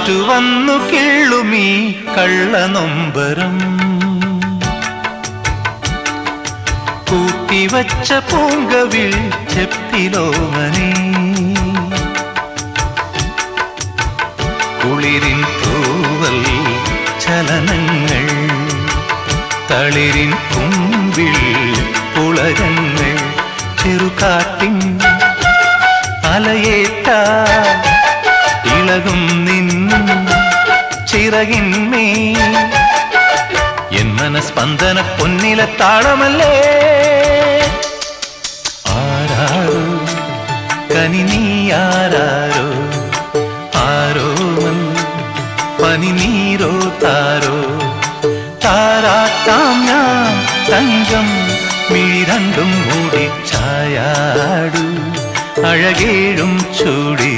കാറ്റു വന്നു കിള്ളുമീ കള്ളനൊമ്പരം കൂട്ടിവച്ച പൂങ്കവിൽ ചെപ്പിലോമനേ കുളിരിൻ തൂവൽ ചലനങ്ങൾ തളിരിൻ കുമ്പിൽ പുളകങ്ങൾ ചെറുകാറ്റിൻ അലയേറ്റ ഇളകും നിൻ ചിറകിന്മേ എൻ മനസ്പന്ദന പൊന്നിലെ താളമല്ലേ ആരാരോ കനി നീ ആരാരോ ആരോമൽ പനി നീരോ താരോ താരാട്ടാം ഞാൻ തങ്കം മിഴി രണ്ടും മൂടി ചായാടു അഴകേഴും ചൂടി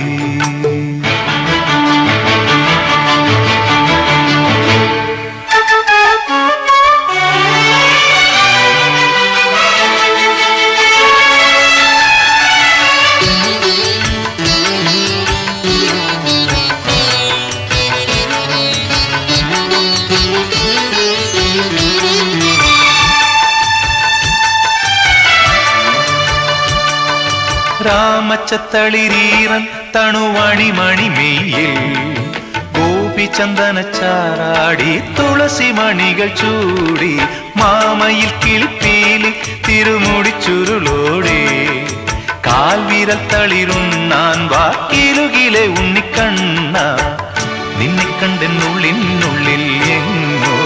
രാമച്ചത്തളിരീറൻ തണുവണി മണിമേയിൽ ഗോപിചന്ദന ചാറാടി തുളസി മണികൾ ചൂടി മാമയിൽ കിളിപ്പീലി തിരുമുടി ചുരുളോടി കാൽവിരൽ തളിരുണ്ണാൻ വാക്കിലുകിലെ ഉണ്ണിക്കണ്ണ നിന്നെ കണ്ടെന്നുള്ളിനുള്ളിൽ എങ്ങോ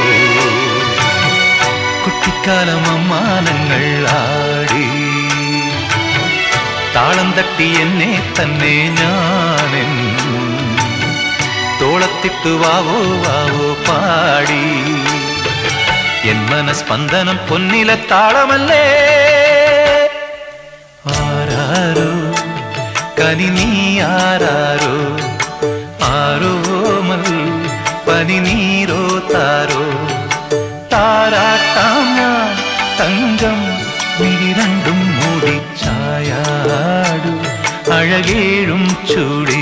കുട്ടിക്കാലം അമ്മാനങ്ങൾ ആടി താളം തട്ടി എന്നെ തന്നെ ഞാനെൻ തോളത്തിട്ടു വാവോ വാവോ പാടി എൻ മനസ്പന്ദനം പൊന്നിലെ താളമല്ലേ ആരാരോ കനി നീ ആരാരോ ആരോമൽ പനി നീരോ താരോ താരാട്ടാം ഞാൻ തങ്കം മിഴി രണ്ടും മൂടി ചായാടു അഴകേഴും ചൂടി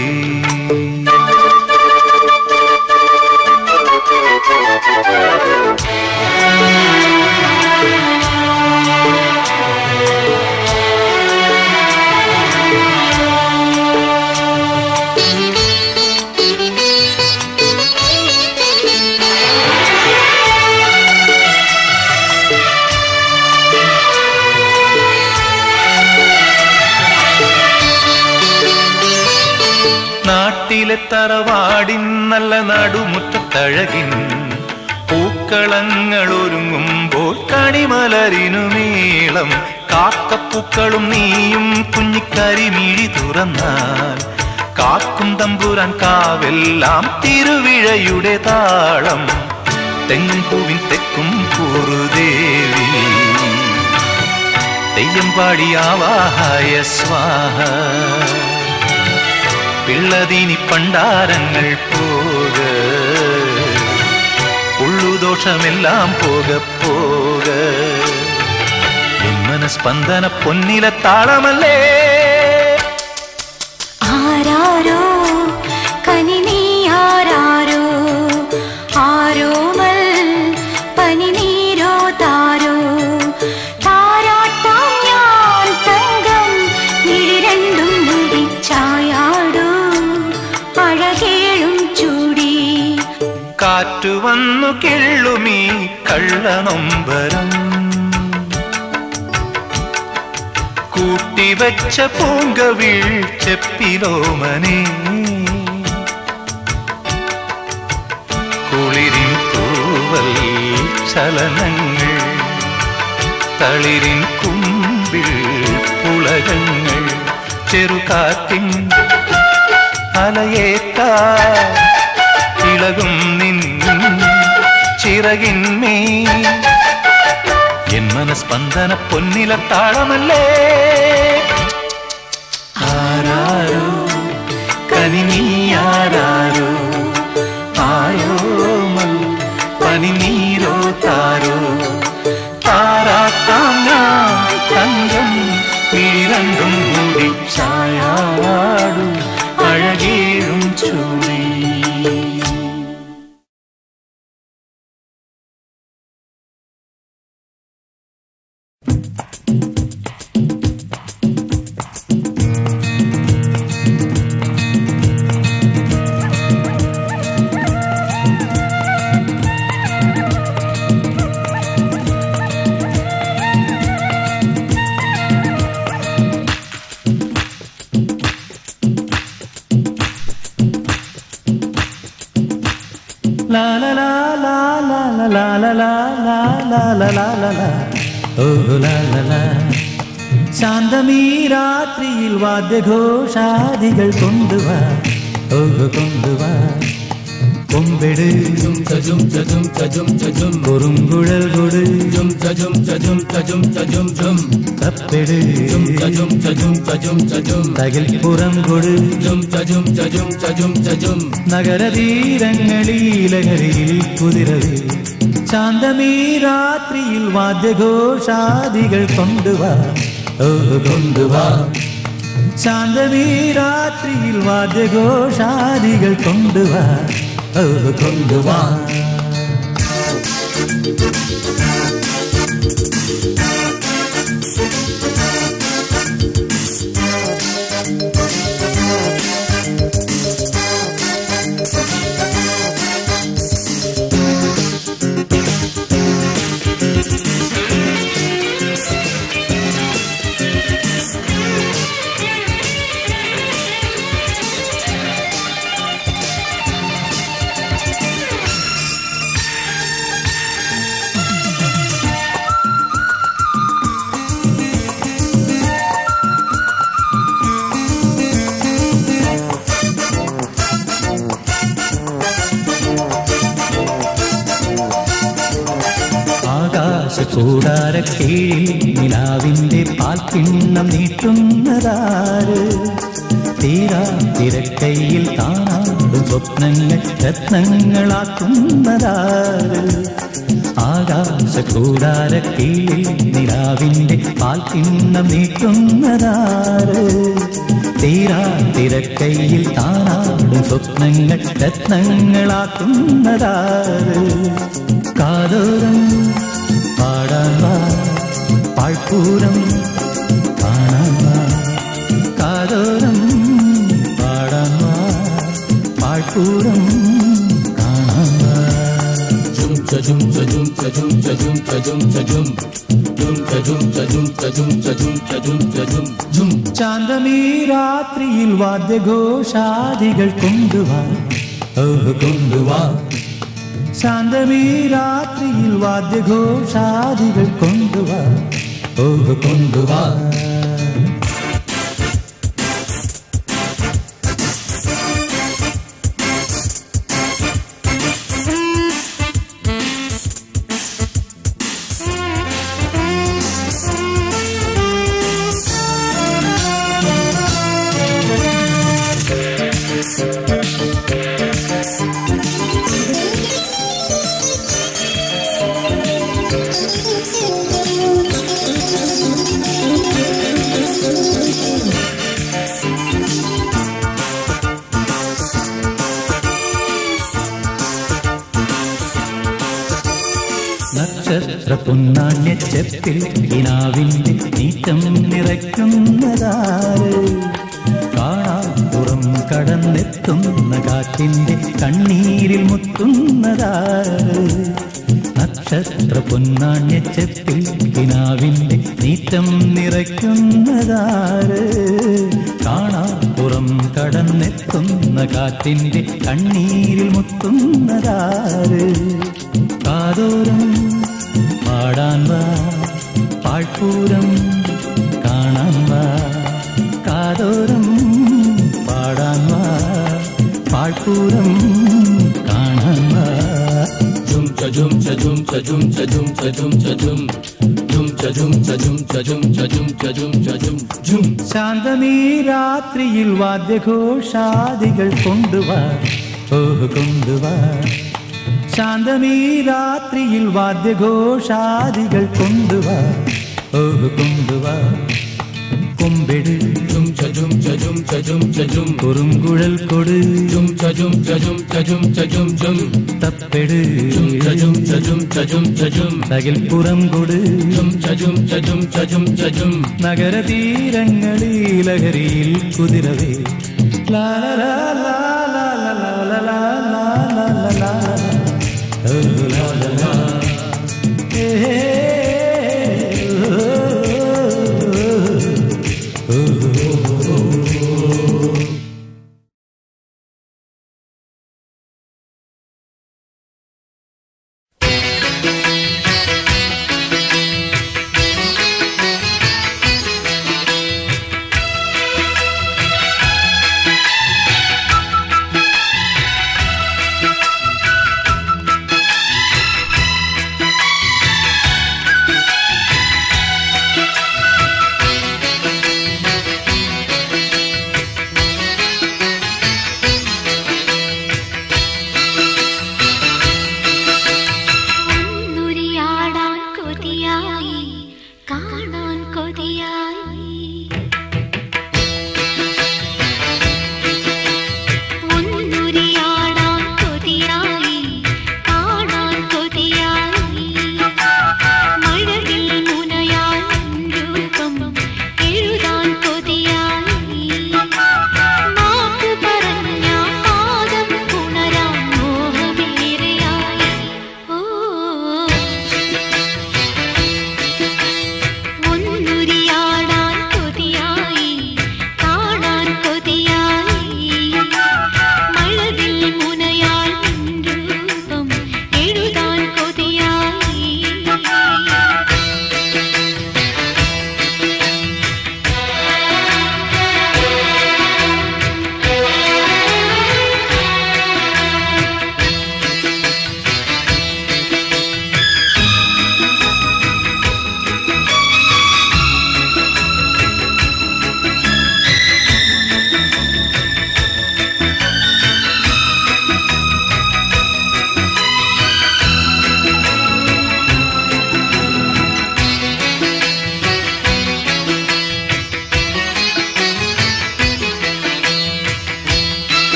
നാട്ടിലെ തറവാടിൻ നല്ല നടുമുറ്റത്തഴകിൻ പൂക്കളങ്ങൾ ഒരുങ്ങുമ്പോൾ കണിമലരിനു നീളം കാക്കപ്പൂക്കളും നീയും കുഞ്ഞിക്കരിമിഴി തുറന്നാൽ കാക്കും തമ്പുരാൻ കാവെല്ലാം തിരുവിഴയുടെ താളം തെങ്ങുപൂവിൻ തെക്കും പൂറുദേവി തെയ്യം പാടിയാവാഹായ സ്വാഹ പിള്ളതീനി പണ്ടാരങ്ങൾ പോക ഉള്ളുദോഷമെല്ലാം പോക പോക എൻ മനസ്പന്ദന പൊന്നിലെ താളമല്ലേ ആരാരോ കനി നീ ആരാരോ ആരോമൽ പനി നീരോ താരോ താരാട്ടാം ഞാൻ തങ്കം മിഴി രണ്ടും മൂടി ചായാടു അഴകേഴും ചൂടി കാറ്റു വന്നു കിള്ളുമീ കള്ളനൊമ്പരം കൂട്ടിവച്ച പൂങ്കവിൽ ചെപ്പിലോമനേ കുളിരിൻ തൂവൽ ചലനങ്ങൾ തളിരിൻ കുമ്പിൽ പുളകങ്ങൾ ചെറുകാറ്റിൻ അലയേറ്റ ഇളകും നിൻ ചിറകിന്മേ എൻ മനസ്പന്ദന പൊന്നിലെ താളമല്ലേ ആരാരോ കനി നീ ആരാരോ ആരോമൽ പനി നീരോ താരോ താരാട്ടാം ഞാൻ തങ്കം മിഴി രണ്ടും മൂടി ചായാടു അഴകേഴും ചൂടി ലാ ലാ ലാ ലാ ലാ ലാ ലാ ലാ ലാ ലാ ലാ ലാ ലാ ലാ ഓ ലാ ലാ ലാ ശാന്തമീ രാത്രിയിൽ വാദ്യഘോഷാദികൾ കൊണ്ടുവാ ഓ കൊണ്ടുവാ കൊമ്പെട് കുറുങ്കുഴൽ കൊട് തപ്പെട് തകിൽപ്പുറം കൊട് നഗരതീരങ്ങളിലകരിയിൽ കുതിരവേ ശാന്തമീ രാത്രിയിൽ വാദ്യഘോഷാദികൾ കൊണ്ടുവാ ഓ കൊണ്ടുവാ ശാന്തമീ രാത്രിയിൽ വാദ്യഘോഷാദികൾ കൊണ്ടുവാ ഓ കൊണ്ടുവാ കൂടാരക്കീഴിൽ നിലാവിൻ്റെ പാൽക്കിണ്ണം നീട്ടുന്നതാര് തീരാ തിരക്കൈയിൽ കാണാടും സ്വപ്നങ്ങൾ രത്നങ്ങളാക്കുന്നതാര് ആകാശ കൂടാരക്കീഴിൽ നിലാവിൻ്റെ പാൽക്കിണ്ണം നീട്ടുന്നതാര് തീരാ തിരക്കൈയിൽ കാണാടും സ്വപ്നങ്ങൾ രത്നങ്ങളാക്കുന്നതാര് കാതോരം പാടാൻ വാ പാഴ്പൂരം കാണാൻ വാ കാതോരം പാടാൻ വാ പാഴ്പൂരം കാണാൻ വാ ശാന്തമീ രാത്രിയിൽ വാദ്യഘോഷാദികൾ കൊണ്ടുവാ ഓ കൊണ്ടുവാ ശാന്തമീ രാത്രിയിൽ വാദ്യഘോഷാദികൾ കൊണ്ടുവാ ഓ കൊണ്ടുവാ നക്ഷത്ര പൊന്നാണ്യച്ചെപ്പിൽ കിനാവിൻ്റെ നീറ്റം നിറയ്ക്കുന്നതാര് കാണാപ്പുറം കടന്നെത്തുന്ന കാറ്റിൻ്റെ കണ്ണീരിൽ മുത്തുന്നതാര് നക്ഷത്ര പൊന്നാണ്യച്ചെപ്പിൽ കിനാവിൻ്റെ നീറ്റം നിറയ്ക്കുന്നതാര് കാണാപ്പുറം കടന്നെത്തുന്ന കാറ്റിൻ്റെ കണ്ണീരിൽ മുത്തുന്നതാര് കാതോരം പാടാൻ വാ പാഴ്പൂരം കാണാൻ വാ കാതോരം പാടാൻ വാ പാഴ്പൂരം കാണാൻ വാ ശാന്തമീ രാത്രിയിൽ വാദ്യഘോഷാദികൾ കൊണ്ടുവാ ഓ കൊണ്ടുവാ ശാന്തമീ രാത്രിയിൽ വാദ്യഘോഷാദികൾ കൊണ്ടുവാ ഓ കൊണ്ടുവാ കൊമ്പെട് കുറുങ്കുഴൽ കൊട് തപ്പെട് തകിൽപ്പുറം കൊട് നഗരതീരങ്ങളിലകരിയിൽ കുതിരവേ ലാ ലാ ലാ ലാ ലാ ലാ ലാ ലാ ലാ ലാ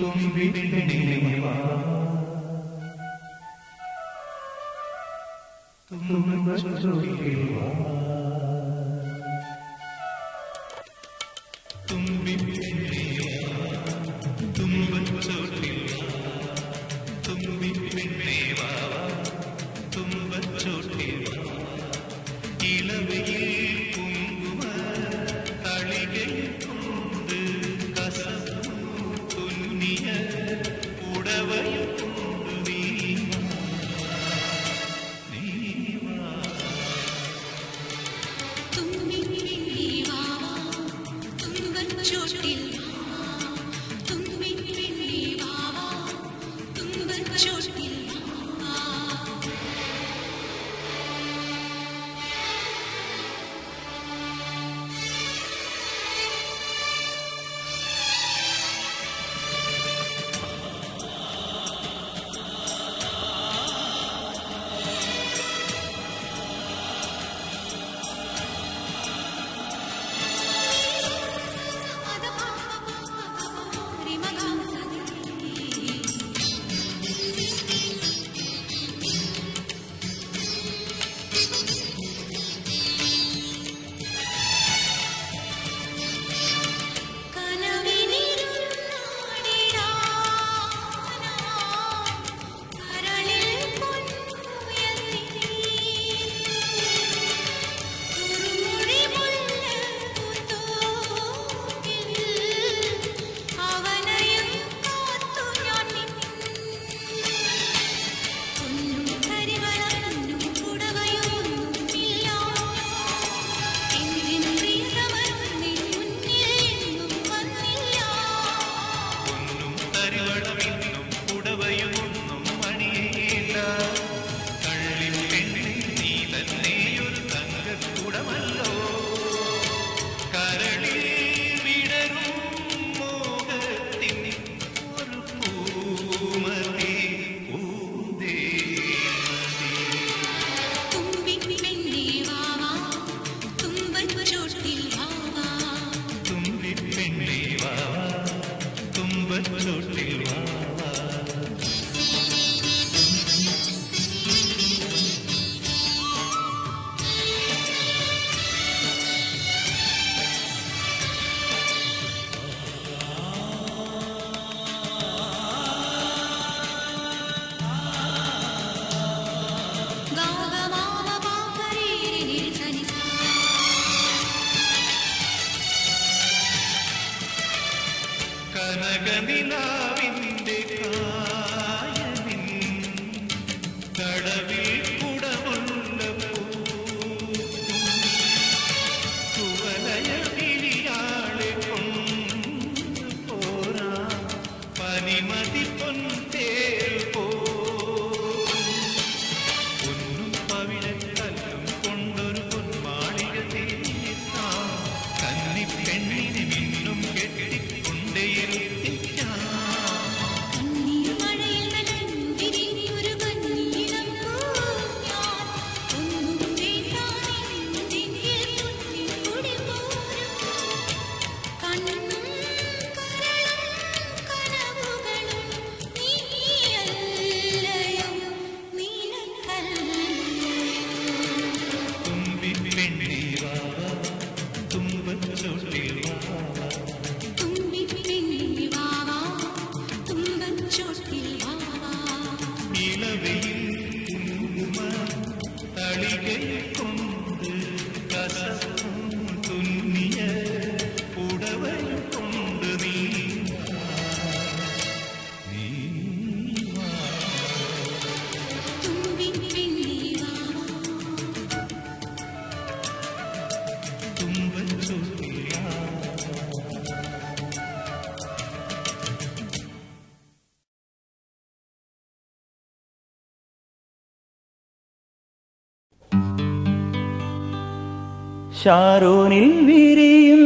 ഷാരോനിൽ വിരിയും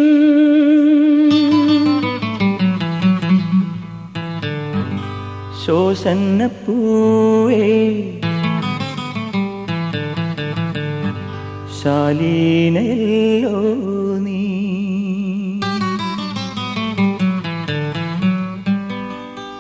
ശോഷന്നപ്പൂവേ ശാലീനയല്ലോ നീ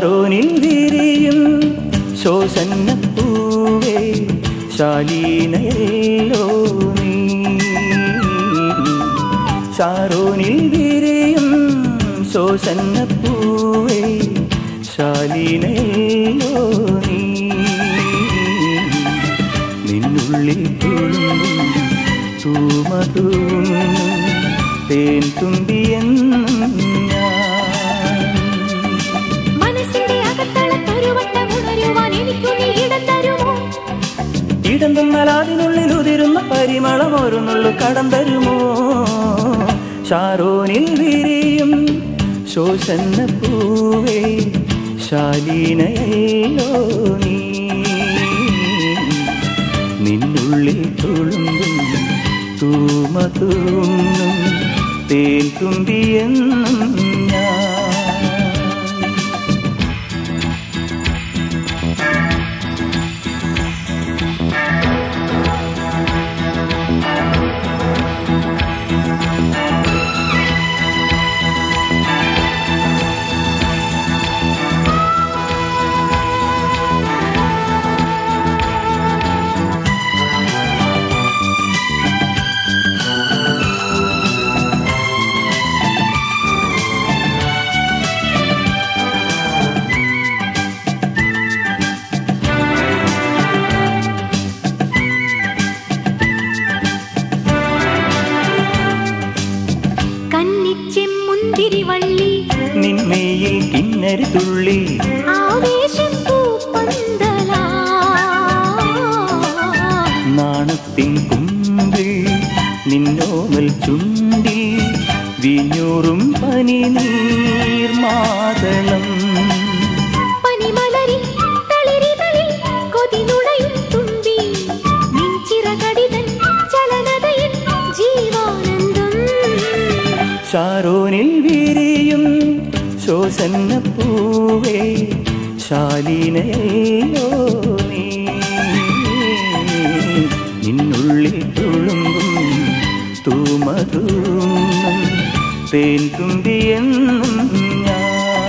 ഷാരോനിൽ വിരിയും ശോഷന്നപ്പൂവേ ശാലീനയല്ലോ നീ. ഷാരോനിൽ വിരിയും ശോഷന്നപ്പൂവേ ശാലീനയല്ലോ നീ. നിന്നുള്ളിൽ തുളുമ്പും തൂമതൂങ്ങും തേൻ തുമ്പിയെന്നും ഇടം തന്നാൽ അതിനുള്ളിൽ ഉതിരുന്ന പരിമളം ഒരു നുള്ളു കടം തരുമോ. ഷാരോനിൽ വിരിയും ശോഷന്നപ്പൂവേ ശാലീനയല്ലോ നീ. നിന്നുള്ളിൽ തുളുമ്പും തൂമതൂങ്ങും തേൻ തുമ്പിയെന്നും ഞാൻ. നിന്മയിൽ കിന്നരി തുള്ളി നാണത്തിൻ കുമ്പിൽ നിന്നോമൽ ചുണ്ടി വിഞ്ഞൂറും പനി നീർമാതളം. ഷാരോനിൽ വിരിയും ശോഷന്നപ്പൂവേ ശാലീനയല്ലോ നീ. നിന്നുള്ളിൽ തുളുമ്പും തൂമതൂങ്ങും തേൻ തുമ്പിയെന്നും ഞാൻ.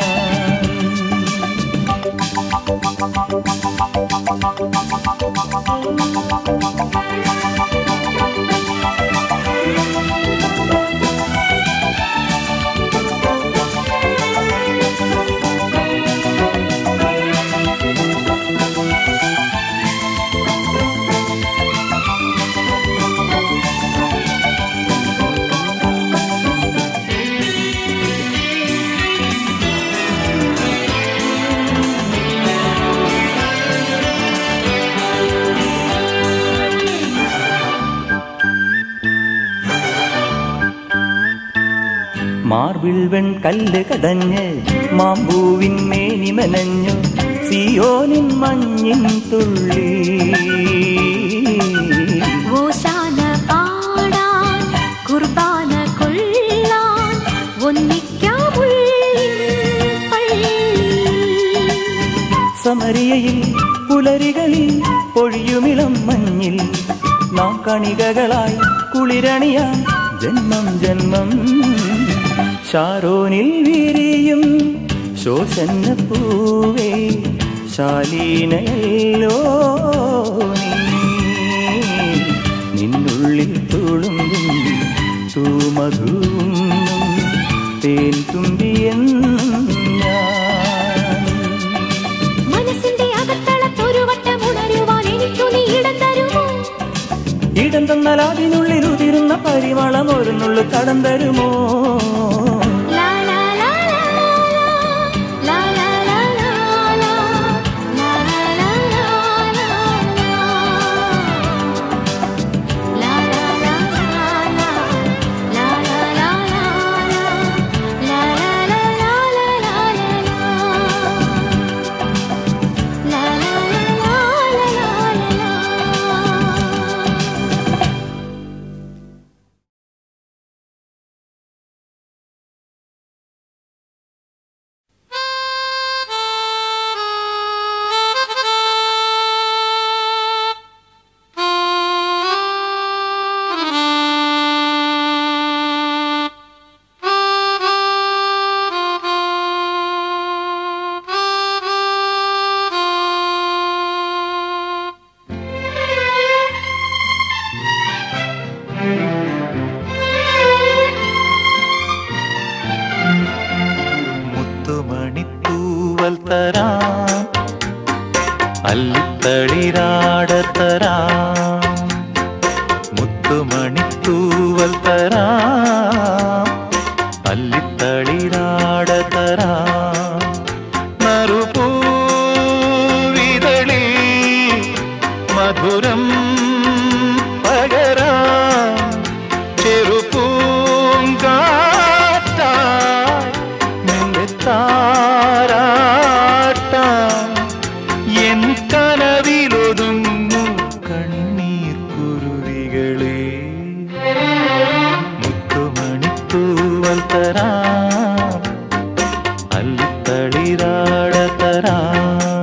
മാർബിൾ വെൺകല്ല് കടഞ്ഞ് മാമ്പൂവിൻ മേനി മനഞ്ഞു സിയോനിൻ മഞ്ഞിൻ തുള്ളി. ഓശാന പാടാൻ കുർബാന കൊള്ളാൻ സമരിയയിൽ പുലരികളിൽ പൊഴിയുമിളം മഞ്ഞിൽ നാം കണികകളായി കുളിരണിയാൻ ജന്മം ജന്മം. ഷാരോനിൽ വിരിയും ശോഷന്നപ്പൂവേ ശാലീനയല്ലോ നീ. നിന്നുള്ളിൽ തുളുമ്പും തൂമതൂങ്ങും തേൻ തുമ്പിയെന്നും ഞാൻ. ഇടം തന്നാൽ അതിനുള്ളിൽ ഉതിരുന്ന പരിമളം ഒരു നുള്ളു കടം തരുമോ. അല്ലിത്തളിരാടത്തരാം മുത്തുമണിത്തൂവൽ തരാം അല്ലിത്തളിരാടത്തരാം നറുപൂവിതളി മധുരം പകരാം ചെറുപൂങ്കാറ്റായി നിന്റെ താരാട്ടാം എൻ കനവിലൊതുങ്ങു കണ്ണീർ കുരുവികളെ മുത്തുമണിത്തൂവൽ തരാം അല്ലിത്തളിരാടത്തരാം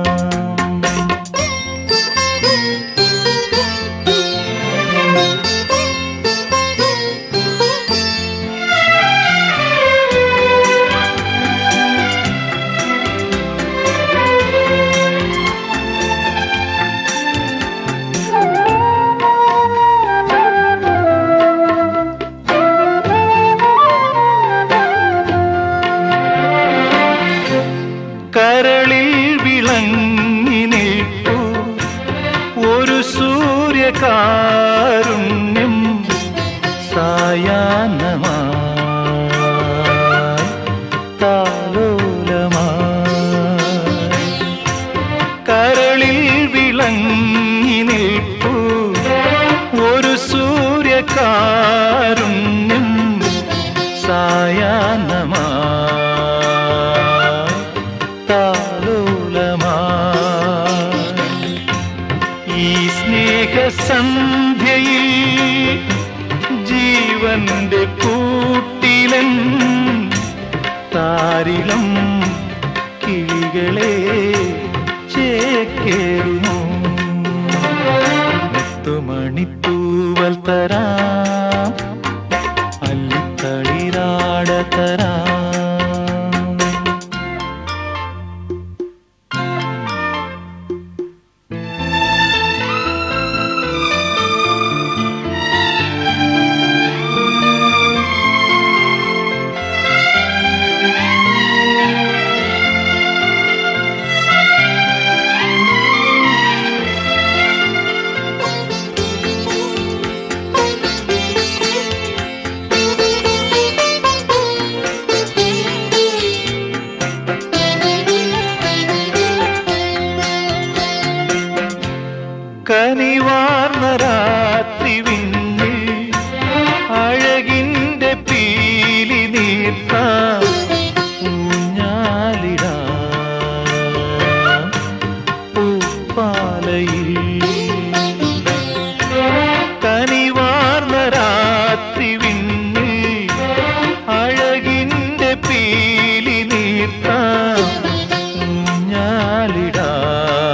കരളിൽ വിളങ്ങി നിൽപ്പൂ ഒരു സൂര്യകാരുണ്യം സായാഹ്നമായി താലോലമായി കരളിൽ വിളങ്ങി നിൽപ്പൂ ഒരു സൂര്യകാരുണ്യം സായാഹ്നമായി ഈ സ്നേഹസന്ധ്യയിൽ ജീവന്റെ കൂട്ടിലൻ താരിളം കിളികളെ ചേക്കേറുന്നു മുത്തുമണിത്തൂവൽ തരാം അല്ലിത്തളിരാടത്തരാം കനിവാർന്ന രാത്രി വിണ്ണിൽ അഴകിന്റെ പീലി നീർത്താം ഊഞ്ഞാലിടാം പൂപ്പാലയിൽ കനിവാർന്ന രാത്രി വിണ്ണിൽ അഴകിന്റെ പീലി നീർത്താം ഊഞ്ഞാലിടാം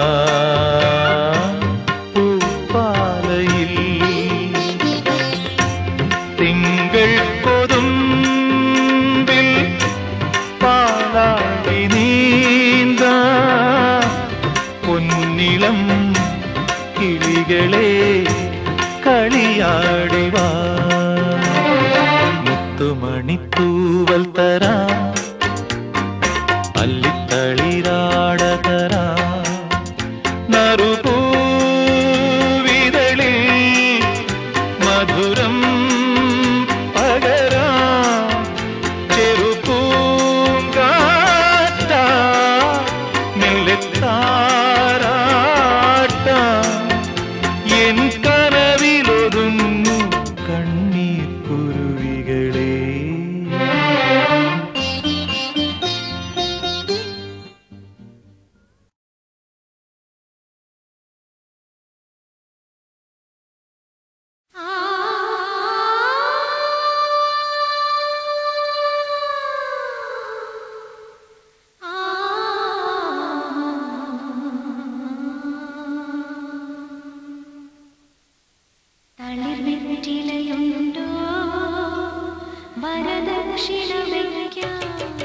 തിങ്കൾ കൊതുമ്പിൽ പാലാടി നീന്ത പൊന്നിളം കിളികളെ കളിയാടിവാ മുത്തുമണിത്തൂവൽ തരാം അല്ലിത്തളിരാടത്തരാം നറുപൂവിതളി മധുരം എൻ കനവിലൊതുങ്ങു കണ്ണീർ കുരുവികളെ തളിർവെറ്റിലയുണ്ടോ വരദക്ഷിണ വയ്ക്കാം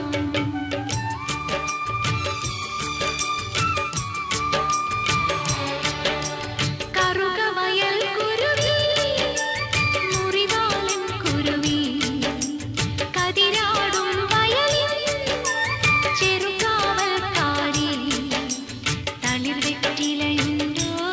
കറുകവയൽ കുരുവി മുറിവാളൻ കുരുവി കതിരാടും വയലിൽ ചെറുകാവൽക്കാരി തളിർവെറ്റിലയുണ്ടോ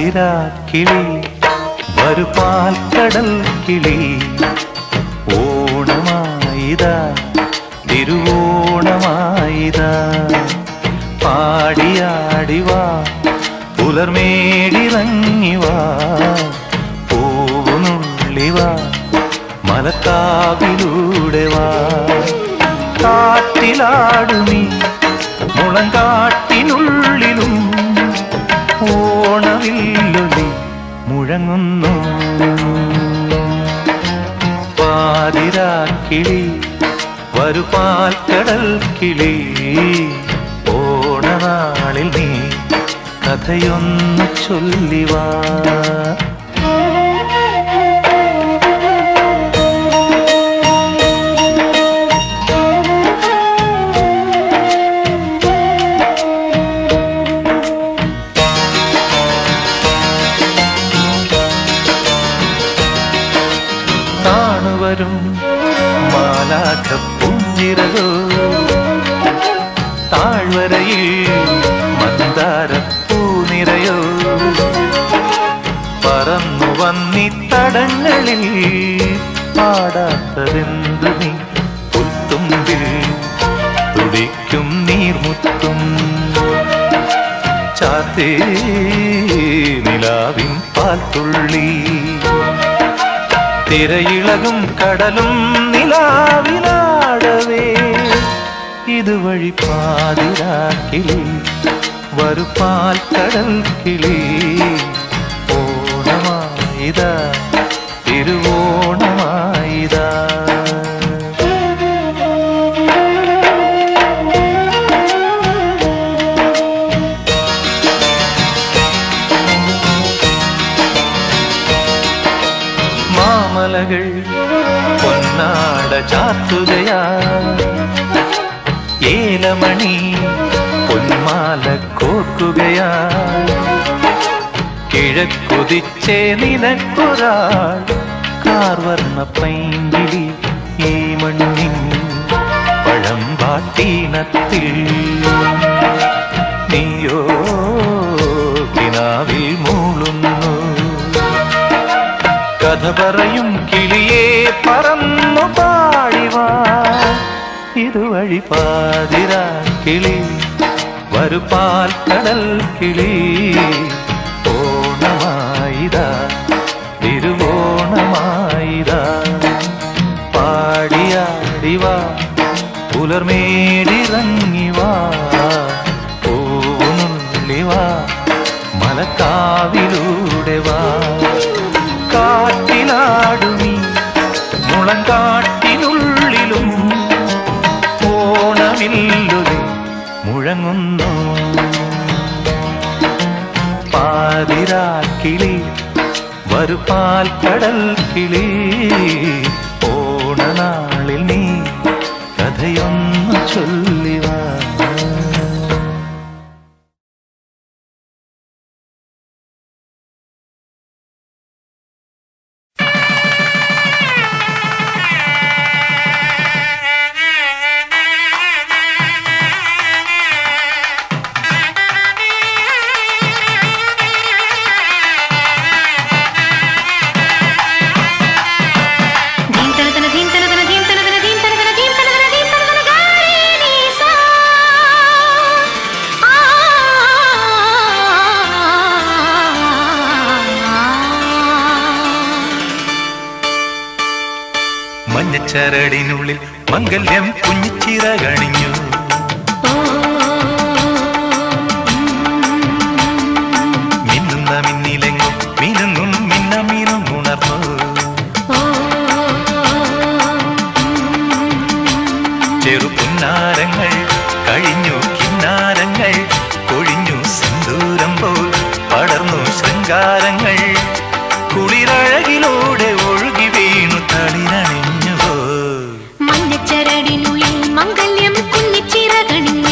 പാതിരാക്കിളി വരു പാൽക്കടൽ കിളി ഓണമായിതാ തിരുവോണമായിതാ പാടിയാടിവാ പുലർമേടിറങ്ങിവാ പൂവുനുള്ളിവാ മലക്കാവിലൂടെ വാ കാട്ടിലാടുമീ മുളങ്കാട്ടിനുള്ളിലും ഓണവില്ലൊലി മുഴങ്ങുന്നു പാതിരാക്കിളി വരു പാൽക്കടൽ കിളി ഓണനാളിൽ നീ കഥയൊന്നു ചൊല്ലിവാ താണുവരും മാലാഖപ്പുഞ്ചിറകോ താഴ്വരയിൽ മന്ദാരപ്പൂനിരയോ പറന്നു വന്നിത്തടങ്ങളിൽ പാടാത്തതെന്തു നീ പുൽത്തുമ്പിൽ തുടിക്കും നീർമുത്തും ചാത്തേ നിലാവിൻ പാൽത്തുള്ളി തിരയിളകും കടലും നിലാവിലാടവേ ഇതുവഴി പാതിരാക്കിളി വരു പാൽക്കടൽ കിളി ഓണമായിതാ തിരുവോണമായിതാ മാമലകൾ പൊന്നാട ചാത്തുകയാ ഏലമണി പൊന്മാല കോർക്കുകയാ കിഴക്കുതിച്ചേ നിനക്കൊരാൾ കാർവർണ്ണ പൈങ്കിളി ഈ മണ്ണിൻ പഴമ്പാട്ടീനത്തിൽ നീയോ കിനാവിൽ മൂളുന്നു കഥ പറയും കിളിയെ പറന്നു പാടിവാ ഇതുവഴി പാതിരാക്കിളി വരു പാൽക്കടൽ കിളി ഓണമായിതാ തിരുവോണമായിതാ പാടിയാടിവാ പുലർമേടിറങ്ങിവാ പൂവുനുള്ളിവാ മലക്കാവിലൂടെ വാ കാട്ടിലാടുമീ മുളങ്കാട്ടിനുള്ളിലും ഓണമില്ലൊലി മുഴങ്ങുന്നു പാതിരാക്കിളി വരു പാൽക്കടൽ കിളി ഓണനാളിൽ നീ കഥയൊന്നു ചൊല്ലിവാ മഞ്ഞച്ചരടിനുള്ളിൽ മംഗല്യം കുഞ്ഞിച്ചിറകണിഞ്ഞു മിന്നുന്ന മിന്നിലെങ്ങും മിനുങ്ങും മിന്നമീനും ഉണർന്നു ചെറുപുന്നാരങ്ങൾ കഴിഞ്ഞു കിന്നാരങ്ങൾ കൊഴിഞ്ഞു സിന്ദൂരം പോൽ പടർന്നു ശൃംഗാരങ്ങൾ കുളിരഴകിലൂടെ ഒഴുകി വീണു തളിരണിഞ്ഞു മഞ്ഞച്ചരടിനുള്ളിൽ മംഗല്യം കുഞ്ഞിച്ചിറകണിഞ്ഞു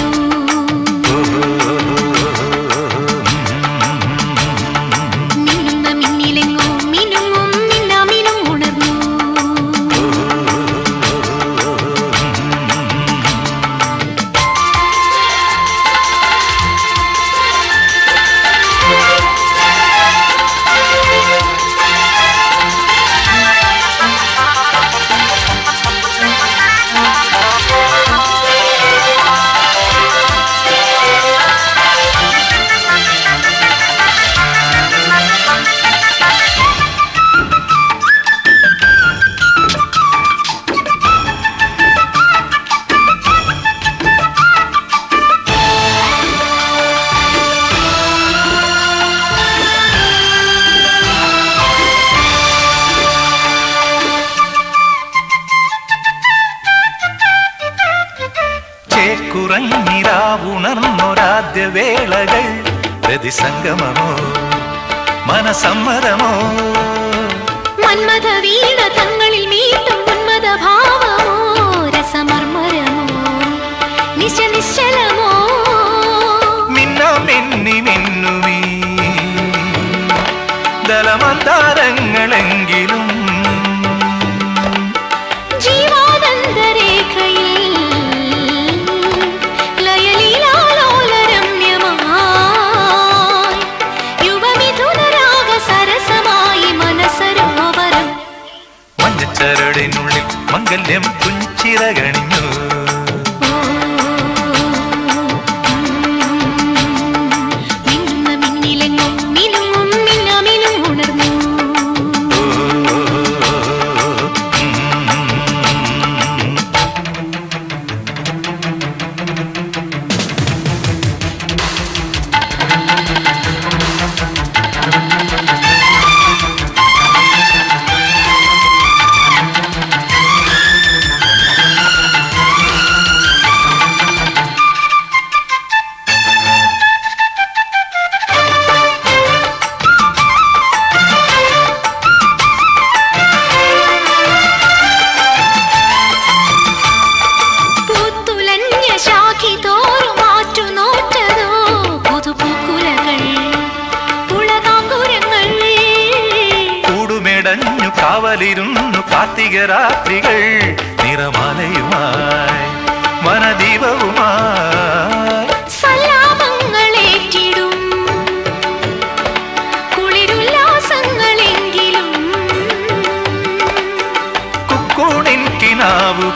മിന്നുന്ന മിന്നിലെങ്ങും മിനുങ്ങും മിന്നാമിനും ഉണർന്നു കുറഞ്ഞിരാവുണർന്നൊരാദ്യ വേളകൾ പ്രതിസംഗമമോ മനസമ്മതമോ മന്മഥ വീണ തങ്ങളിൽ മീട്ടും ഉന്മത ഭാവമോ രസമർമരമോ നിശലമോ മിന്നി മിന്നുമീ ദലമന്താരങ്ങളെങ്കിലും ചരടിനുള്ളിൽ മംഗല്യം പുഞ്ചിറകണിഞ്ഞു മിന്നിലെങ്ങും മിനുങ്ങും മിന്നാമിനും ഉണർന്നു കാവലിരുന്നു കാർത്തിക രാത്രികൾ നിറമാലയുമായി വനദീപവുമായി സലാപങ്ങളേറ്റിടും കുളിരുല്ലാസങ്ങളെങ്കിലും കുക്കൂണിൻ കിനാവു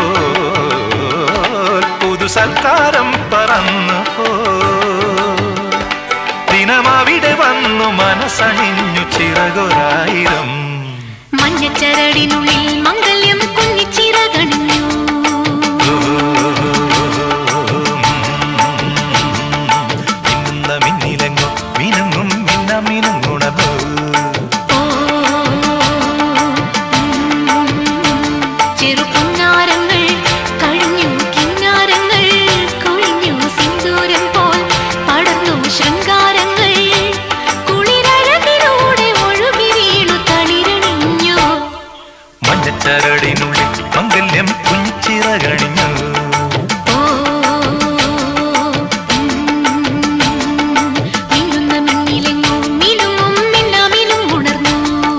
പോൽ പുതു സൽക്കാരം പറന്നു പോ ദിനമവിടെ വന്നു മനസ്സണിഞ്ഞു ചിറകൊരായിരം മഞ്ഞച്ചരടിനുള്ളിൽ മംഗല്യം കുഞ്ഞിച്ചിറകണിഞ്ഞു മിന്നിലെങ്ങും മിനുങ്ങും മിന്നമിനും ഉണർന്നു ചെറുപുന്നാരങ്ങൾ കഴിഞ്ഞു കിന്നാരങ്ങൾ കൊഴിഞ്ഞു സിന്ദൂരം പോൽ പടർന്നു ശൃംഗാരങ്ങൾ ചരടിനുള്ളിൽ മംഗല്യം പുഞ്ചിറകണിഞ്ഞു മിന്നുന്ന മിന്നിലെങ്ങും മിനുങ്ങും മിന്നാമിനും ഉണർന്നു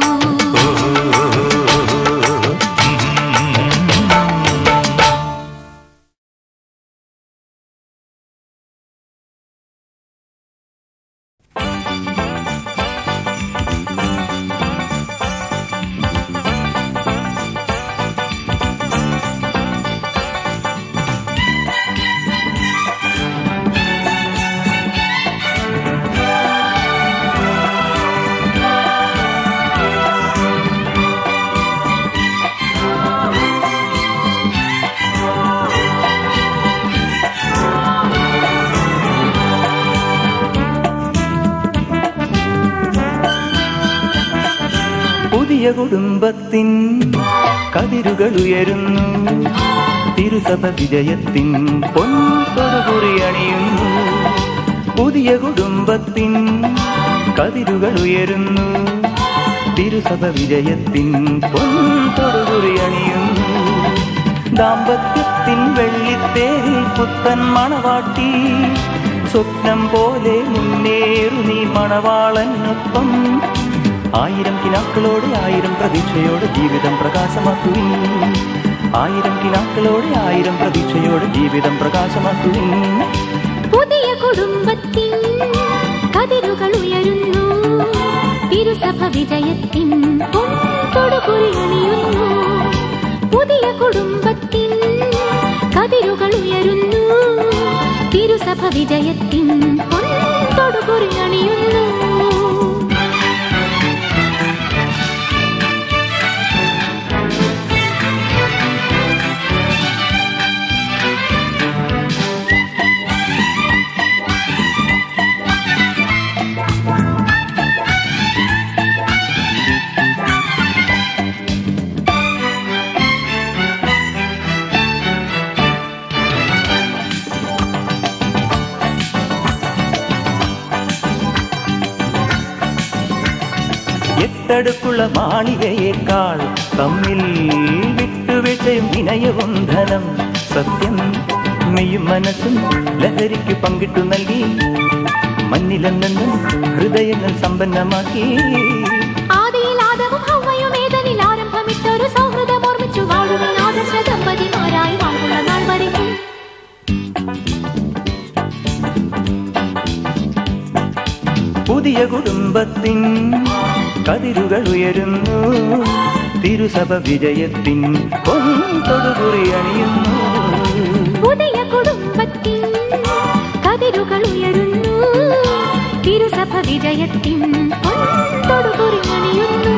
പുതിയ കുടുംബത്തിൻ കതിരുകൾ ഉയരുന്നു തിരുസഭ വിജയത്തിൻ പൊൻതൊടുകുറി അണിയുന്നു പുതിയ കുടുംബത്തിൻ കതിരുകൾ ഉയരുന്നു തിരുസഭ വിജയത്തിൻ പൊൻതൊടുകുറി അണിയുന്നു ദാമ്പത്യത്തിൻ വെള്ളിത്തേരിൽ പുത്തൻ മണവാട്ടി സ്വപ്നം പോലെ മുന്നേറു നീ മണവാളനൊപ്പം ആയിരം കിനാക്കളോടെ ആയിരം പ്രതീക്ഷയോടെ ജീവിതം പ്രകാശമാക്കുവിൻ ആയിരം കിനാക്കളോടെ ആയിരം പ്രതീക്ഷയോടെ ജീവിതം പ്രകാശമാക്കുവിൻ പുതിയ കുടുംബത്തിൻ കതിരുകൾ ഉയരുന്നു തിരുസഭ വിജയത്തിൻ പൊൻതൊടുകുറി അണിയുന്നു പുതിയ കുടുംബത്തിൻ കതിരുകൾ ഉയരുന്നു തിരുസഭ വിജയത്തിൻ പൊൻതൊടുകുറി അണിയുന്നു തൊട്ടടുക്കുള്ള മാളികയേക്കാൾ തമ്മിൽ വിട്ടുവീഴ്ചയും വിനയവും ധനം. സത്യം മെയ്യും മനസ്സും ലഹരിക്ക് പങ്കിട്ടു നൽകി മഞ്ഞിലെന്നെന്നും ഹൃദയങ്ങൾ സമ്പന്നമാക്കി. ആദിയിൽ ആദവും ഹവ്വയും ഏദനിൽ ആരംഭമിട്ടൊരു സൗഹൃദം ഓർമ്മിച്ചു വാഴുവിൻ ആദർശ ദമ്പതിമാരായി വാഴുള്ള നാൾ വരയ്ക്കും. പുതിയ കുടുംബത്തിൻ കതിരുകൾ ഉയരുന്നു. തിരുസഭ വിജയത്തിൻ പൊൻതൊടുകുറി അണിയുന്നു. പുതിയ കുടുംബത്തിൻ കതിരുകൾ ഉയരുന്നു. തിരുസഭ വിജയത്തിൻ പൊൻതൊടുകുറി അണിയുന്നു.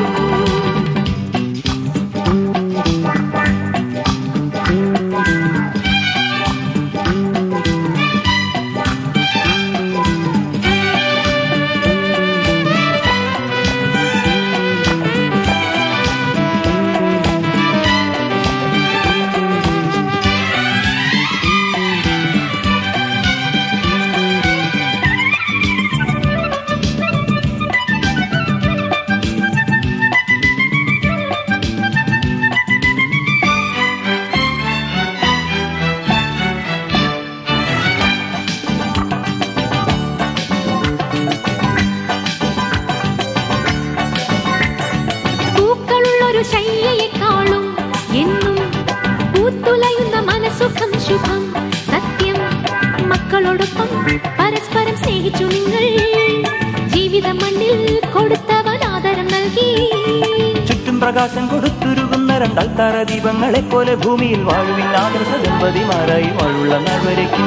ശയ്യയെക്കാളും എന്നും പൂത്തുലയുന്ന മനസുഖം ശുഭം. സത്യം മക്കളോടൊപ്പം പരസ്പരം സ്നേഹിച്ചു നിങ്ങൾ. ജീവിതം മണ്ണിൽ കൊടുത്തവൻ ആദരം നൽകി. ചുറ്റും പ്രകാശം കൊടുത്തുരുകുന്ന രണ്ടാൾത്താര ദീപങ്ങളെ പോലെ ഭൂമിയിൽ വാഴുവിൻ ആദർശ ദമ്പതിമാരായി വാഴുള്ള നാൾ വരയ്ക്കും.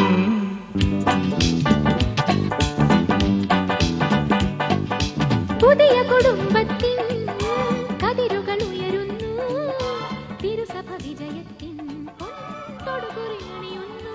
പുതിയ കുടുംബത്തിൻ കതിരുകൾ ഉയരുന്നു. തിരുസഭ വിജയത്തിൻ പൊൻതൊടുകുറി അണിയുന്നു.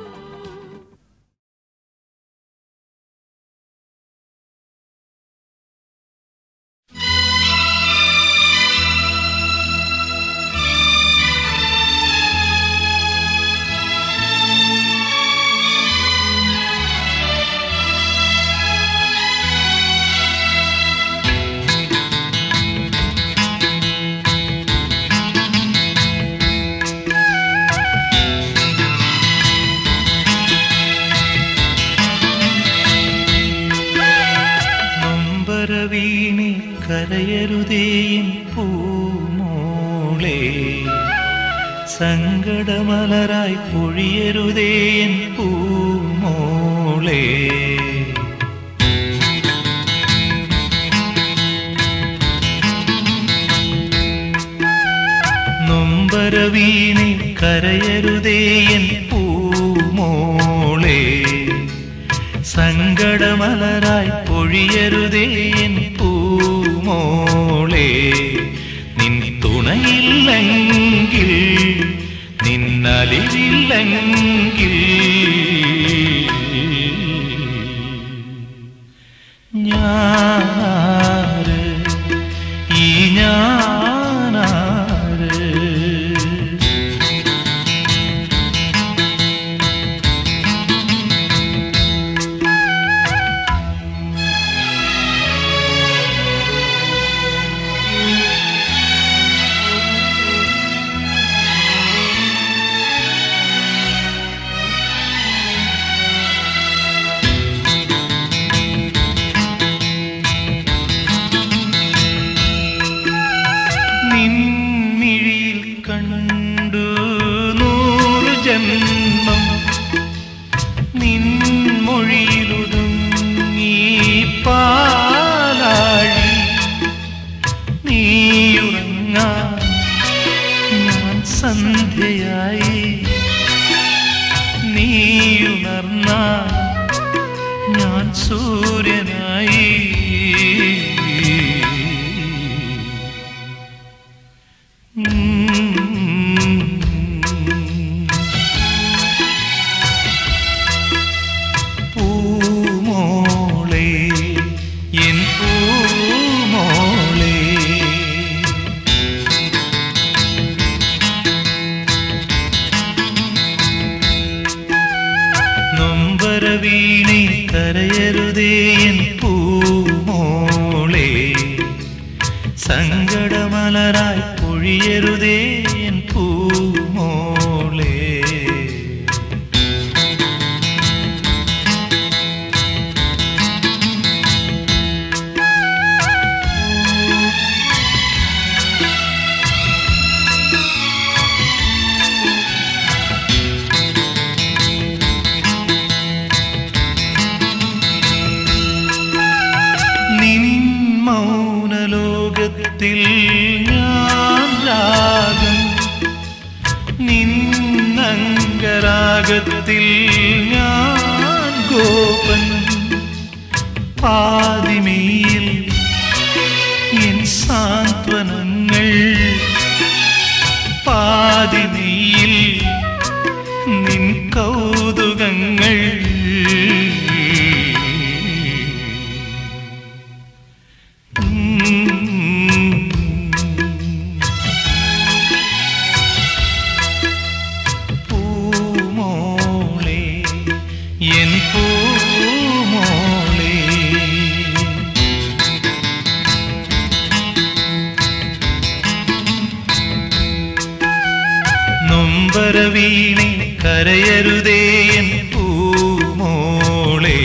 വീണി കരയരുതേൻ പൂമോളെ, സങ്കടമലരായി പൊഴിയരുതേൻ പൂമോളെ. നൊമ്പരവീണി കരയരുതേൻ പൂമോളെ, സങ്കടമലരായി പൊഴിയരുതേൻ പൂമോളെ. നിൻ തുണയില്ലെങ്കിൽ, നിന്നലിവില്ലെങ്കിൽ ഞാനാര്, ഈ ഞാനാര്? നിൻമിഴിയിൽ കണ്ടു 100 ജന്മം, നിൻമൊഴിയിലൊതുങ്ങി പാലാഴി. നീയുറങ്ങാൻ ഞാൻ സന്ധ്യയായി, നീയുണർന്നാൽ ഞാൻ സൂര്യനായി. പൂമോളെ, എൻ പൂമോളെ, നൊമ്പരവീണി കരയരുതേ എൻ പൂമോളെ, സങ്കടമലരായി പൊഴിയരുതേ എൻ പൂമോളേ. മൗനലോകത്തിൽ ഞാൻ രാഗം, നിന്നംഗരാഗത്തിൽ ഞാൻ ഗോപൻ. പാതിമയിൽ എൻ സാന്ത്വനങ്ങൾ, പാതിമയിൽ നിൻ കൗതുകങ്ങൾ. നൊമ്പരവീണേ കരയരുതേ എൻ പൂമോളേ.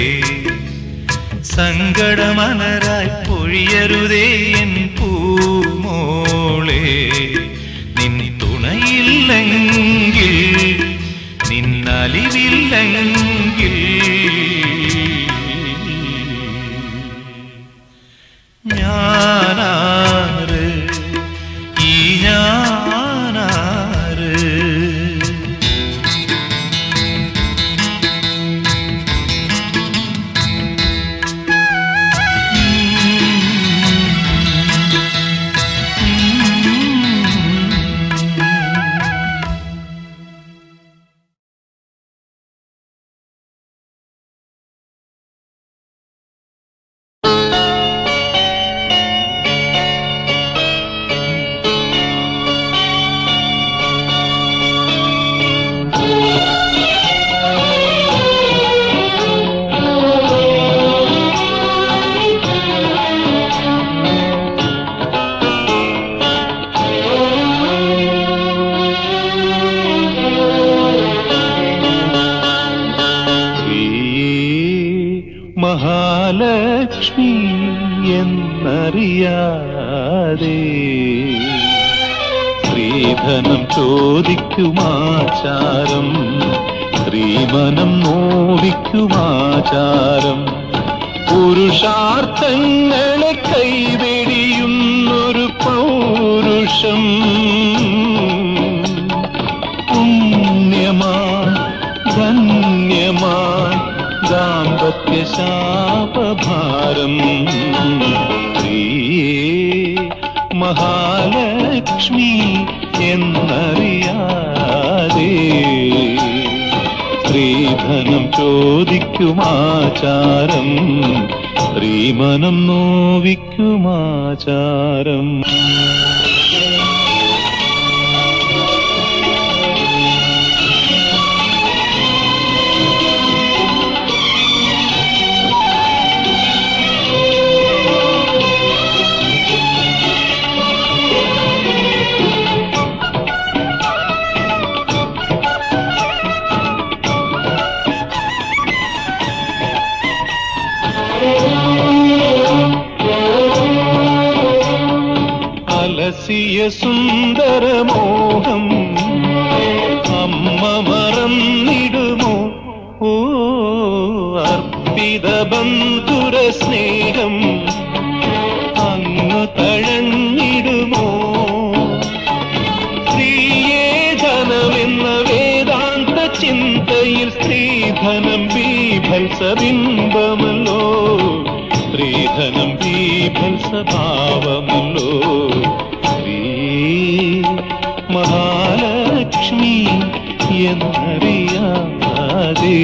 സങ്കടമലരായി പൊഴിയരുതേ എൻ പൂമോളേ. നിൻ തുണയില്ലെങ്കിൽ, നിന്നലിവില്ലെങ്കിൽ ഞാനാര്, ഈ ഞാനാര്? മഹാലക്ഷ്മി എന്നറിയാതെ സ്ത്രീധനം ചോദിക്കുമാചാരം, സ്ത്രീമനം നോവിക്കുമാചാരം. പുരുഷാർത്ഥങ്ങളെ കൈവെടിയുന്നൊരു പൗരുഷം പുണ്യമായി ധന്യമായി ദാമ്പത്യശാപഭാരം. മഹാലക്ഷ്മി എന്നറിയാതെ സ്ത്രീധനം ചോദിക്കുമാചാരം, സ്ത്രീമനം നോവിക്കുമാചാരം. അലസിയ സുന്ദരമോഹം അമ്മ മറന്നിടുമോ? ഓ അർപ്പിത ബന്ധുര സ്നേഹം അങ്ങ് തഴഞ്ഞിടുമോ? സ്ത്രീയേ ധനമെന്ന വേദാന്ത ചിന്തയിൽ സ്ത്രീധനം ബീഭത്സബിംബമല്ലോ, സ്ത്രീധനം ബീഭത്സഭാവമല്ലോ. മഹാലക്ഷ്മി എന്നറിയാതെ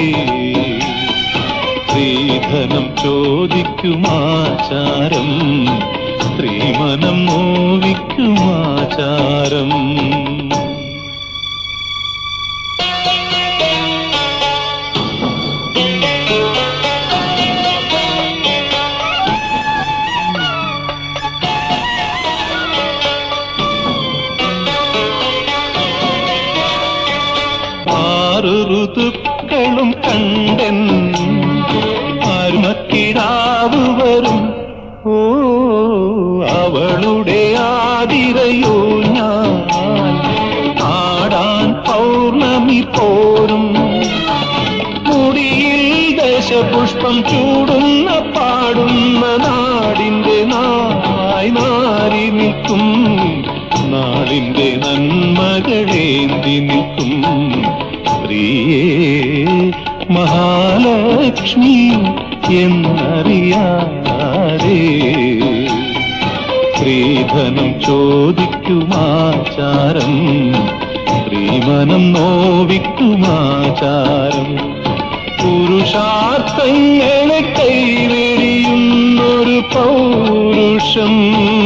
സ്ത്രീധനം ചോദിക്കുമാചാരം, സ്ത്രീമനം നോവിക്കുമാചാരം. കണ്ണുകളും കണ്ടൻ ആരുമക്കിടാവ് വരും. ഓ അവളുടെ ആതിരയോ ഞാൻ ആടാൻ പൗർണമി പോരും. മുടിയിൽ ദശപുഷ്പം ചൂടുന്ന പാടുന്ന നാടിന്റെ നായി നാരി നിൽക്കും. നാടിന്റെ നന്മകളേന്തി നിൽക്കും. പ്രിയേ മഹാലക്ഷ്മി എന്നറിയാതെ സ്ത്രീധനം ചോദിക്കുമാചാരം, സ്ത്രീമനം നോവിക്കുമാചാരം. പുരുഷാർത്ഥങ്ങളെ കൈവെടിയുന്നൊരു പൗരുഷം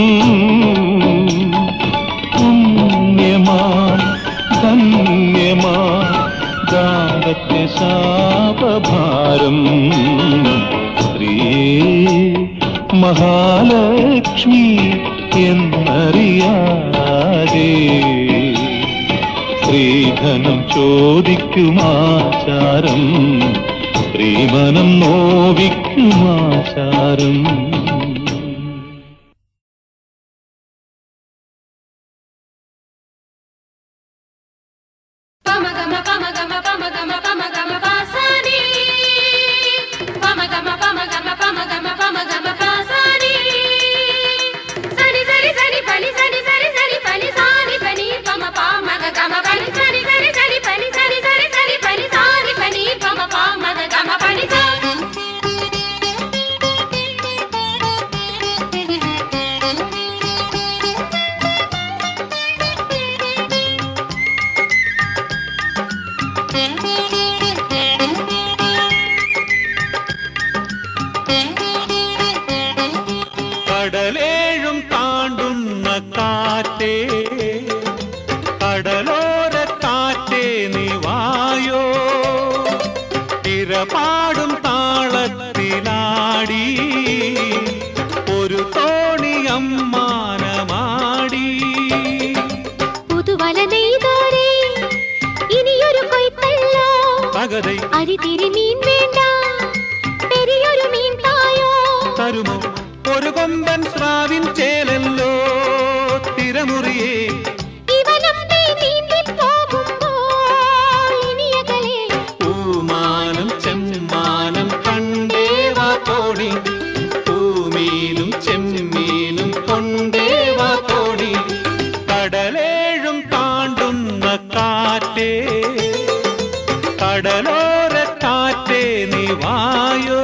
പുണ്യമാൻ ധന്യമാൻ ദാമ്പത്യ ശാപഭാരം. സ്ത്രീയെ മഹാലക്ഷ്മി എന്നറിയാതെ സ്ത്രീധനം ചോദിക്കുമാചാരം, സ്ത്രീമനം നോവിക്കുമാചാരം. കടലേഴും താണ്ടുന്ന കാറ്റേ, കടലോര കാറ്റേ നീവായോ. തിരപാടും താളത്തിലാടി ഒരു തോണി അമ്മാനമാടി. പുതുവല നെയ്തോരേ ഇനിയൊരു കൊയ്ത്തല്ലോ. പകതൈ അരിതിരി മീൻ വേണ്ട, പെരിയൊരു മീൻ തായോ. തരുമോ ഒരു കൊമ്പൻ സ്രാവിൻ ചേലല്ലോ തിരമുറിയേ. ഇവനമ്പേ നീന്തി പോകുമ്പോൾ ഇനിയകലെ പൂമാനം ചെമ്മാനം കണ്ടേവാ തോണി, പൂമീനും ചെമ്മീനും കൊണ്ടേവാ തോണി. കടലേഴും താണ്ടുന്ന കാറ്റേ, കടലോര കാറ്റേ നീവായോ.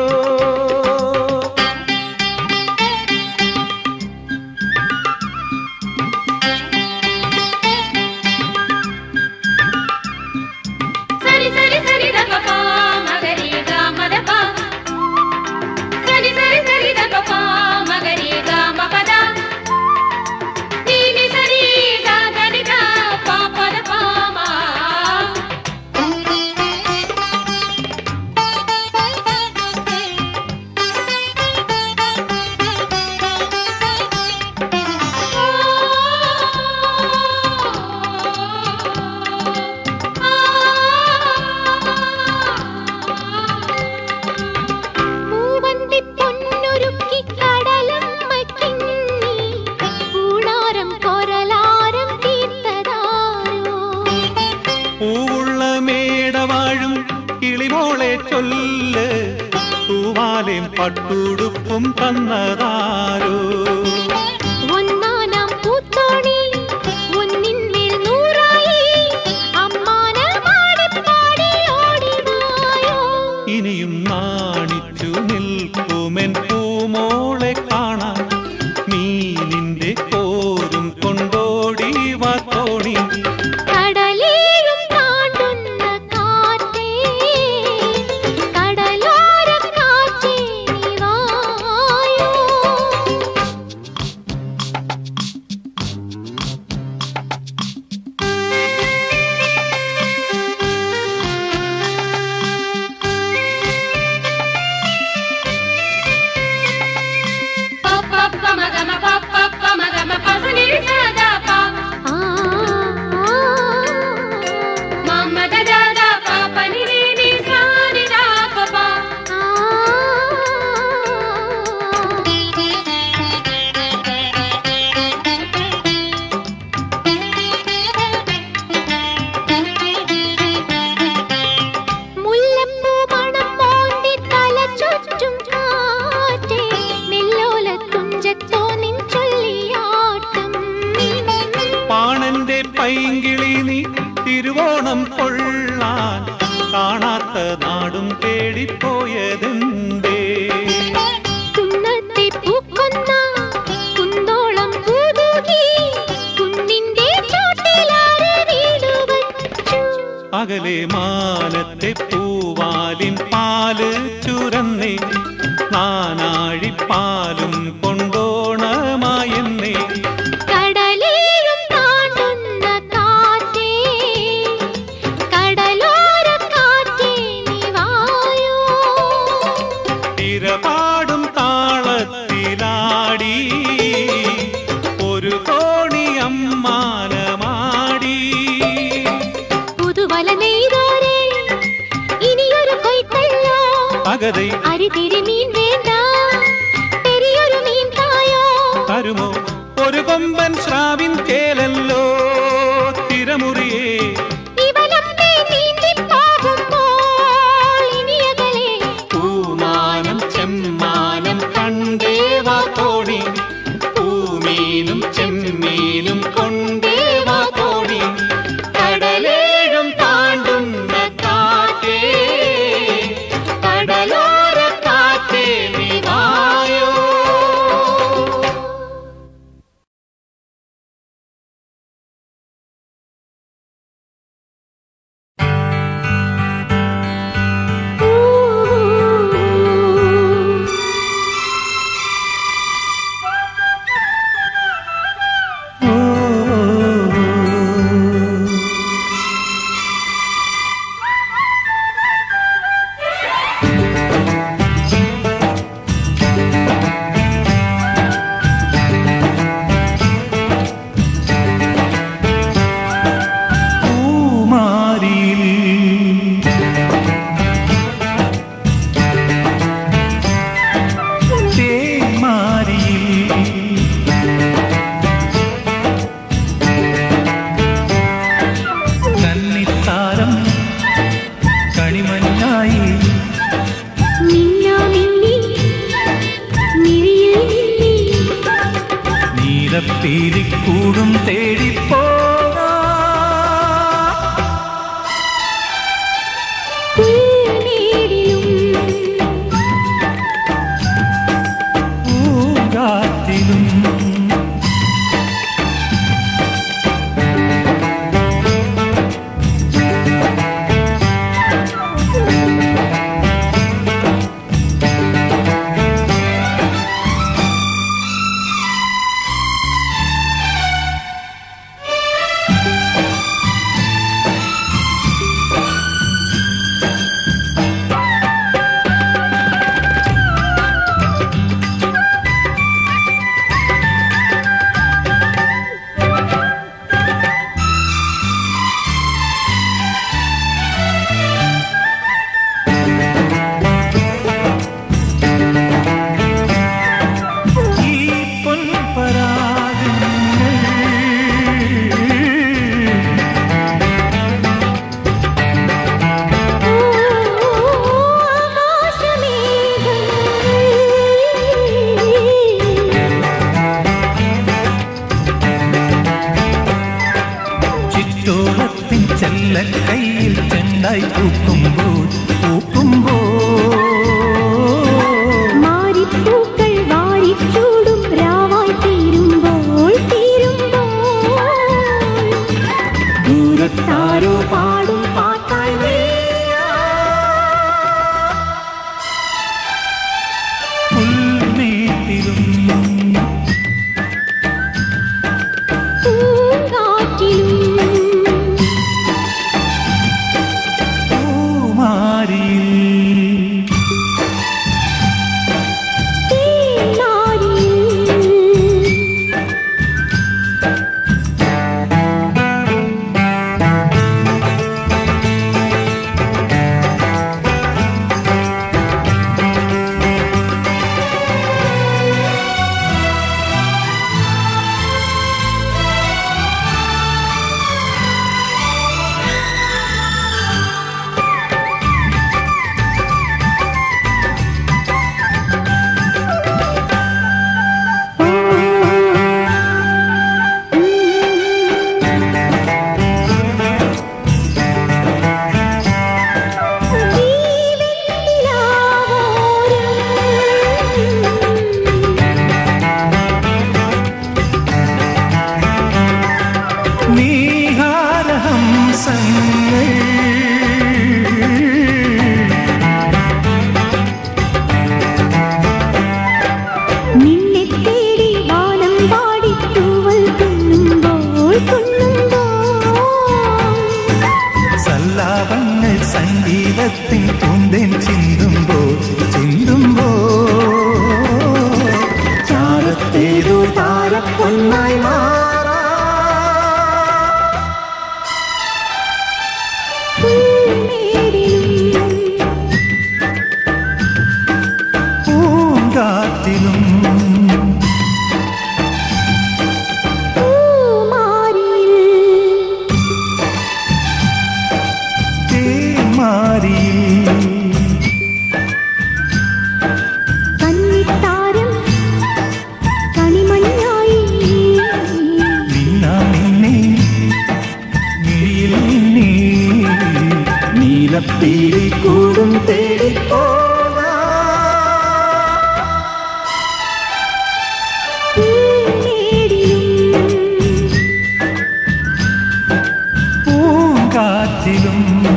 പട്ടുടുപ്പും തന്നതാരോ. ഒന്നാനാം പൂത്തോണി ഒന്നിന്മേൽ നൂറായി അമ്മാനമാടി പാടി ഓടിവായോ. ഇനിയും നാണിച്ചു നിൽക്കുമെൻ പൂമോളെ കാണാൻ മീനിന്റെ കോരും കൊണ്ടോടി വാ തോണി. കടലേഴും താണ്ടുന്ന കാറ്റേ, കടലോര കാറ്റേ നീവായോ. കാണാത്ത നാടും തേടിപ്പോയതെന്തേ? കുന്നത്തെ പൂക്കൊന്ന കുന്നോളം പൂതൂകി കുന്നിന്റെ ചോട്ടിലാരെ വീട് വച്ചു. അകലെ മാനത്തെ പൂവാലിൻ പാല് ചുരന്നേ നാനാഴിപ്പാലും കൊണ്ടോണമായെന്നേ. കടലേഴും താണ്ടുന്ന കാറ്റേ കടലോര കാറ്റേ നീ വായോ. തിരപാടും താളത്തിലാടി ഒരു തോണി അമ്മാനമാടി. പുതുവല നെയ്തോരേ ഇനിയൊരു കൊയ്ത്തല്ലോ. അകതെ അരിതിരി മീൻ വേണ്ട പെരിയൊരു മീൻ തായോ. തരുമോ ഒരു കൊമ്പൻ ശ്രാവിൻ കേലല്ലോ തിരമുറിയേ. ഇവലത്തെ നീന്തിപ്പോകുമ്പോൾ ഇനിയകളെ പൂമാനം ചെമ്മാനം കണ്ടേവാ തോണി. പൂമീനും ചെമ്മീനും കൊണ്ടേവാ തോണി. കടലേഴും താണ്ടുന്ന കാറ്റേ കടലോര കാറ്റേ നീ വായോ. പീലിക്കൂടും തേടിപ്പോകാ പൂങ്കാറ്റിലും തേൻ ചിന്തുമ്പോൾ ചാരത്തേതോ താരപ്പൊന്നായി മാറാ പൂങ്കാറ്റിലും നീലപ്പീലി കൂടും തേടി പൂങ്കാറ്റിലും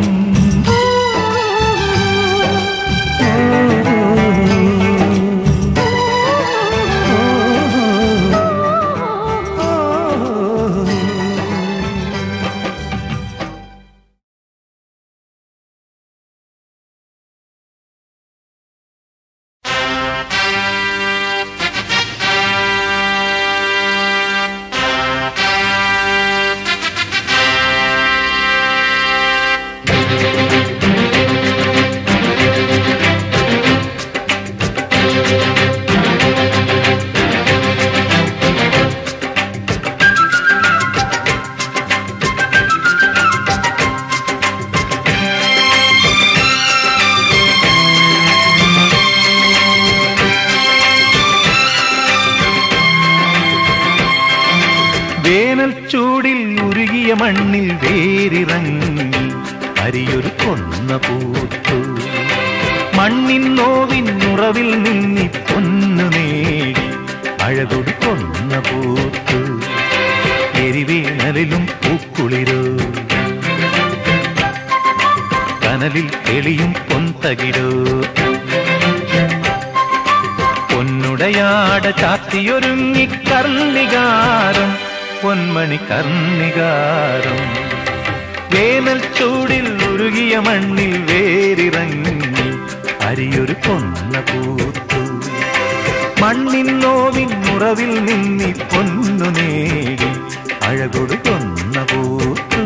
ചൂടിൽ ഉരുകിയ മണ്ണിൽ വേരിറങ്ങി അരിയൊരു കൊന്ന പൂത്തു മണ്ണിൻ നോവിൻ ഉറവിൽ നിന്നി പൊന്നു നേടി അഴകൊടു കൊന്ന പൂത്തു എരിവേനലിലും പൂക്കുളിരോ കനലിൽ തെളിയും പൊന്തകിടോ പൊന്നുടയാട ചാത്തിയൊരുങ്ങി കർണികാരം പൊന്മണി കർണികാരം വേനൽ ചൂടിൽ ഉരുകിയ മണ്ണിൽ വേരിറങ്ങി അരിയൊരു കൊന്ന പൂത്തു മണ്ണിൻ നോവിൻ ഉറവിൽ നിന്നി പൊന്നു നേടി അഴകൊടു കൊന്ന പൂത്തു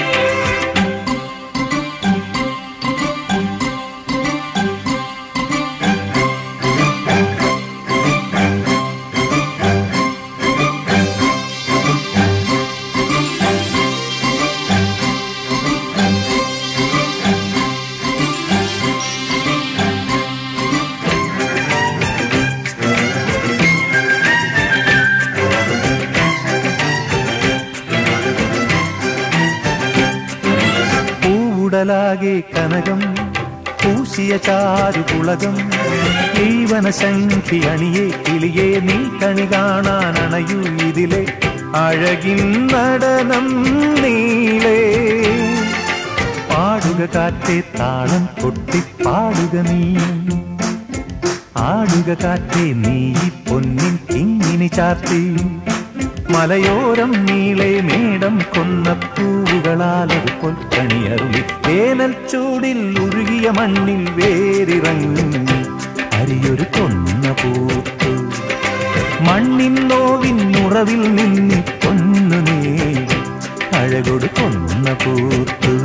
ാകെ കനകം പൂശിയ ചാരുകുളകം ജീവനശങ്കി അണിയെ കിളിയെ നീ കണി കാണാനണയൂ ഇതിലെ അഴകിൻ നടനം നീളേ പാടുക കാറ്റേ താളം കൊട്ടി പാടുക നീ ആടുക കാറ്റേ നീ പൊന്നിൻ കിങ്ങിനി ചാർത്തി മലയോരം നീളെ മേടം കൊന്ന പൂവുകളാലൊരു പൊൽക്കണിയറുളി വേനൽ ചൂടിൽ ഉരുകിയ മണ്ണിൽ വേരിറങ്ങി അരിയൊരു കൊന്ന പൂത്തു മണ്ണിൻ നോവിൻ ഉറവിൽ നിന്നി പൊന്നു നേടി അഴകൊടു കൊന്ന പൂത്തു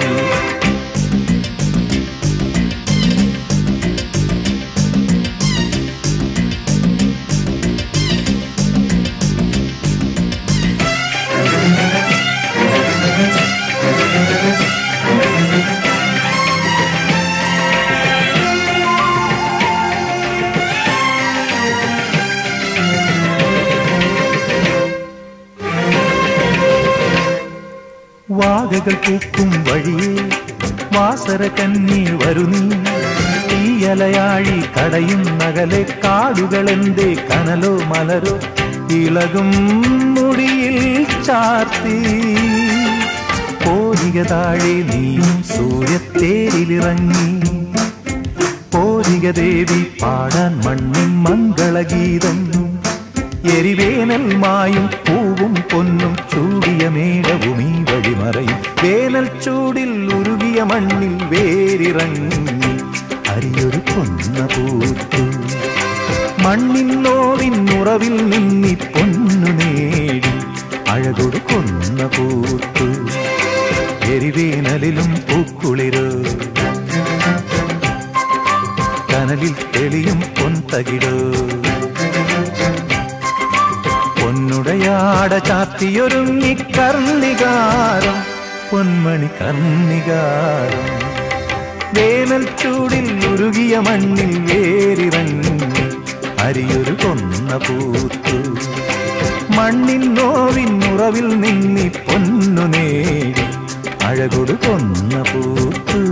വാകകൾ പൂക്കും വഴിയേ വാസര കന്നി വരുന്നീ തീയലയാഴി കടയും നഗലെ കാടുകളെന്തേ കനലോ മലരോ ഇളകും മുടിയിൽ ചാർത്തി പോരിക താഴെ നീയും സൂര്യത്തേരിലിറങ്ങി പോരിക ദേവി പാടാൻ മണ്ണിൻ മംഗളഗീതം എരിവേനൽ മായും പൂവും പൊന്നും ചൂടിയ മേഘവും ഈ വഴിമറയും വേനൽ ചൂടിൽ ഉരുകിയ മണ്ണിൽ വേരിറങ്ങി കൊന്ന പൂത്തു. മണ്ണിൻ നോവിനുറവിൽ നിന്നി പൊന്നു നേടി അഴകൊടു കൊന്ന പൂത്തു. എരിവേനലിലും പൂക്കുളിരോ കനലിൽ തെളിയും പൊൻതകിടോ. പൊന്നുടയാട ചാത്തിയൊരുങ്ങി കർണികാരം പൊന്മണി കർണികാരം. വേനൽ ചൂടിൽ ഉരുകിയ മണ്ണിൽ വേരിറങ്ങി അരിയൊരു കൊന്ന പൂത്തു. മണ്ണിൻ നോവിനുറവിൽ നിന്നി പൊന്നു നേടി അഴകൊടു കൊന്ന പൂത്തു.